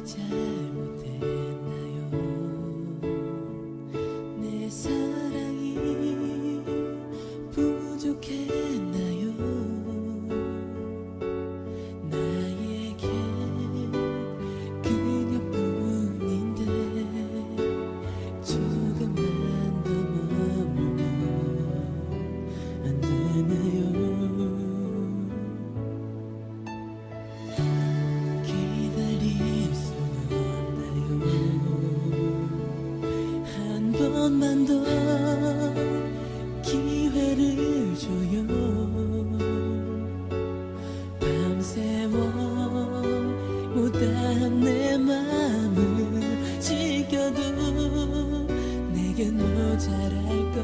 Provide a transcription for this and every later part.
잘못했나요? 내 사랑이 부족했나요? 나에게 그녀뿐인데 조금만 더 머물면 안 되나요? 기다릴 수 없나요? 한 번만 더 기회를 줘요. 밤새워 못다한 내 맘을 지켜도 내겐 모자랄 것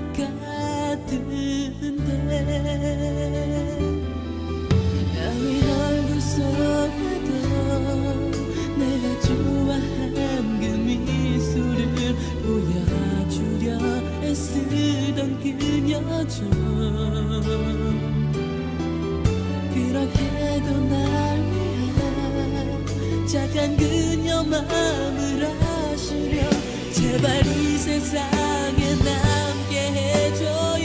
같은데 아무 얼굴 속에도 내가 좋아한 그 미소를 보여주려 애쓰던 그녀죠. 그렇게도 날 위한 착한 그녀 마음을 아시려 제발 이 세상에 남게 해줘요.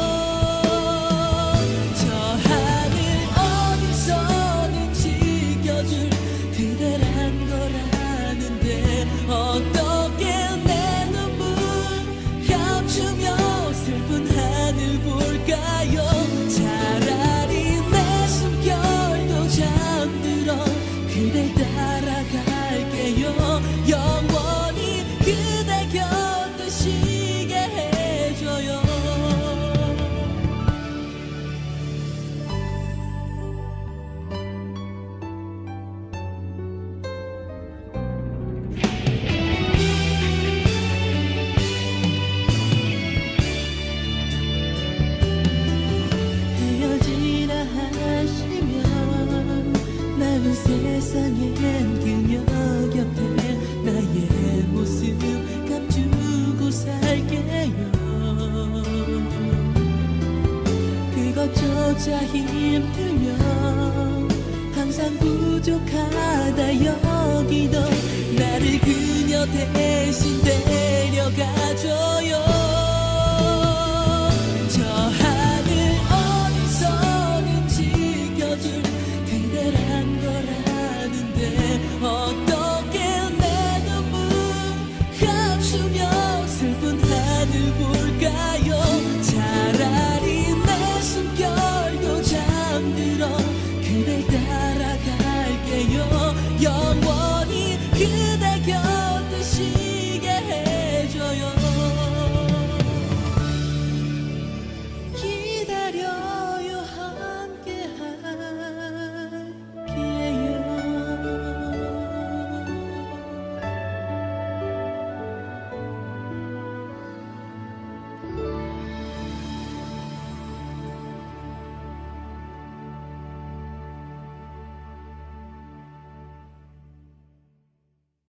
저 하늘 어디서든 지켜줄 그대란 거라는데 어떻게 내 눈물 감추며 슬픈 하늘 볼까요? 차라리 내 숨결도 잠들어 그댈 따라갈게요. 영원히 그대 곁에 쉬게 해줘요. 헤어지라 하시면 남은 세상엔 그녀 곁에 나의 모습 감추고 살게요. 그것조차 힘들면 항상 부족하다 여기던 나를 그녀 대신 데려가줘요. 저 하늘 어디서든 지켜줄 그대란 거라는데 어떻게 내 눈물 감추며 슬픈 하늘 볼까요? 차라리 내 숨결도 잠들어 그댈 따라갈게요. 영원히 그대 곁